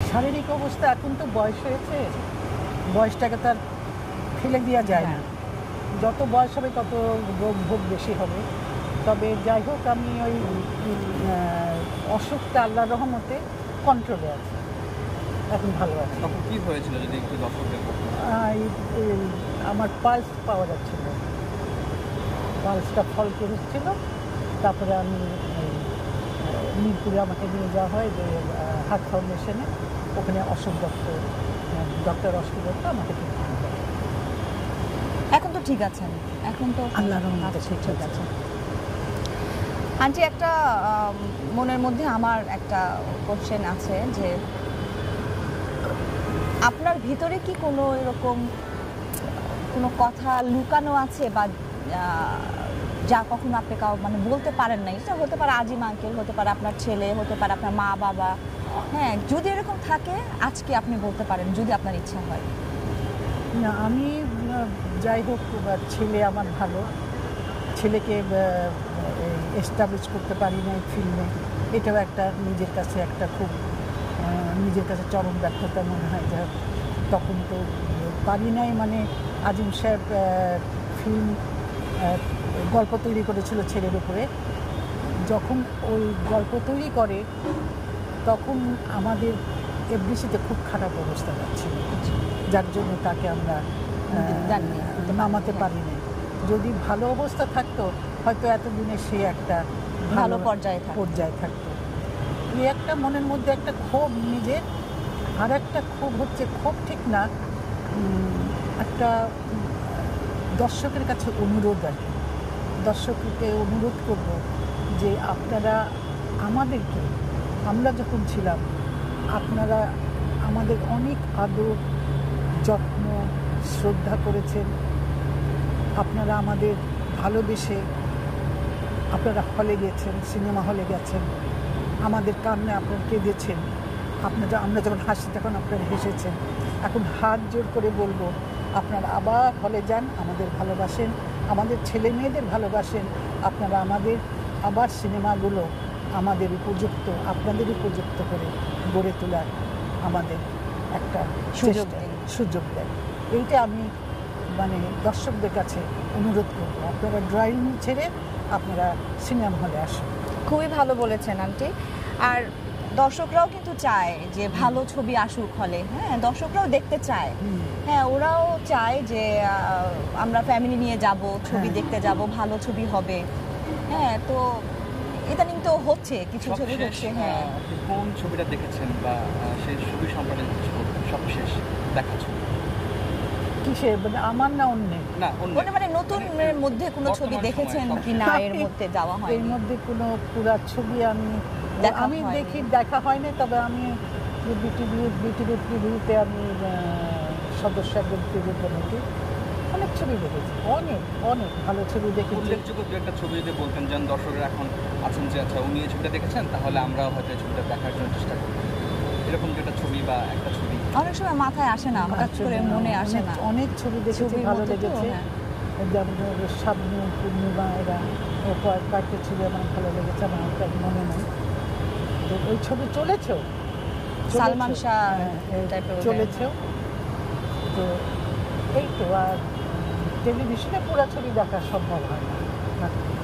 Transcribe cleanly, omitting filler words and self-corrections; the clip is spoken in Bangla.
শারীরিক অবস্থা এখন তো বয়স হয়েছে, বয়সটাকে তার ফেলে দেওয়া যায় না। যত বয়স হবে তত রোগ ভোগ বেশি হবে। তবে যাই হোক, আমি ওই অসুখটা আল্লাহর রহমতে কন্ট্রোলে আছে, এখন ভালো আছে। তখন কি হয়েছিল যদি একটু দর্শকদের আমার পালস পাওয়া যাচ্ছিল, পালসটা ফল করেছিল। তারপরে আমি মিরপুরে আমাকে নিয়ে যাওয়া হয় যে হার্ট ফাউন্ডেশনে, ওখানে অশোক ডক্টর অশোক দত্ত আমাকে ট্রিটমেন্ট করে। এখন তো ঠিক আছেন? এখন তো আল্লাহর রহমতে ঠিক আছে। আন্টি, একটা মনের মধ্যে আমার একটা কোশ্চেন আছে যে আপনার ভিতরে কি কোনো এরকম কোনো কথা লুকানো আছে বা যা কখনো আপনি মানে বলতে পারেন নাই? সেটা হতে পারে আজিম আঙ্কেল, হতে পারে আপনার ছেলে, হতে পারে আপনার মা বাবা। হ্যাঁ, যদি এরকম থাকে আজকে আপনি বলতে পারেন যদি আপনার ইচ্ছা হয়। না, আমি যাই হোক, ছেলে আমার ভালো, ছেলেকে এস্টাবলিশ করতে পারি না ফিল্মে, এটাও একটা নিজের কাছে চরম ব্যর্থতা মনে হয়। যে তখন তো পারি নাই, মানে আজিম সাহেব ফিল্ম গল্প তৈরি করেছিল ছেলের উপরে। যখন ওই গল্প তৈরি করে তখন আমাদের এফডিসিতে খুব খারাপ অবস্থা যাচ্ছিল, যার জন্য তাকে আমরা নামাতে পারিনি। যদি ভালো অবস্থা থাকতো হয়তো এতদিনে সে একটা ভালো পর্যায়ে থাকতো। এই একটা মনের মধ্যে একটা ক্ষোভ নিজের, আর একটা ক্ষোভ হচ্ছে, ক্ষোভ ঠিক না, একটা দর্শকের কাছে অনুরোধ আর কি। দর্শককে অনুরোধ করব যে আপনারা আমাদেরকে, আমরা যখন ছিলাম আপনারা আমাদের অনেক আদর যত্ন শ্রদ্ধা করেছেন, আপনারা আমাদের ভালোবেসে আপনারা হলে গেছেন, সিনেমা হলে গেছেন, আমাদের কান্না আপনারা কেঁদেছেন, আমরা যখন হাসি তখন আপনারা হেসেছেন। এখন হাত জোর করে বলবো আপনারা আবার হলে যান, আমাদের ভালোবাসেন, আমাদের ছেলে মেয়েদের ভালোবাসেন, আপনারা আমাদের আবার সিনেমাগুলো আমাদের উপযুক্ত, আপনাদের উপযুক্ত করে গড়ে তোলার আমাদের একটা সুযোগ দেন। এইটা আমি মানে দর্শকদের কাছে অনুরোধ করব, আপনারা ড্রয়িং রুম ছেড়ে আপনারা সিনেমা হলে আসুন। খুবই ভালো বলেছেন আন্টি। আর দর্শকরাও কিন্তু চায় যে ভালো ছবি আসুক হলে। হ্যাঁ, দর্শকরাও দেখতে চায়। হ্যাঁ, ওরাও চায় যে আমরা ফ্যামিলি নিয়ে যাব, ছবি দেখতে যাব, ভালো ছবি হবে। হ্যাঁ, তো ইদানিং তো হচ্ছে, কিছু ছবি হচ্ছে। হ্যাঁ, কোন ছবিটা দেখেছেন বা সেই ছবি সম্পর্কে সবশেষ দেখা ছবি কিসে, মানে আমার না অন্যের? না, মানে নতুন মধ্যে কোনো ছবি দেখেছেন কি না? এর মধ্যে যাওয়া হয়? এর মধ্যে কোনো পুরো ছবি আমি দেখা হয়নি। তবে আমি বিটিভি প্রিভিউতে আমি সদস্য একজন প্রিভিউ কমিটি অনেক ছবি দেখেছি, অনেক ভালো ছবি দেখেছি। উল্লেখযোগ্য দু একটা ছবি যদি বলতেন, যেন দর্শকরা এখন আছেন যে আচ্ছা উনি এই ছবিটা দেখেছেন, তাহলে আমরাও হয়তো এই ছবিটা দেখার জন্য চেষ্টা করি, এরকম যেটা ছবি বা একটা ছবি অনেক সময় মাথায় আসে না, হঠাৎ করে মনে আসে না। অনেক ছবি দেখেছি, ভালো লেগেছে। যেমন শাবনূর, পূর্ণিমা, এরা কয়েকটা ছবি আমার ভালো লেগেছে, আমার মনে নেই। তো ওই ছবি চলেছেও, সালমান শাহ চলেছেও। তো এই তো, আর টেলিভিশনে পুরো ছবি দেখা সম্ভব হয় না।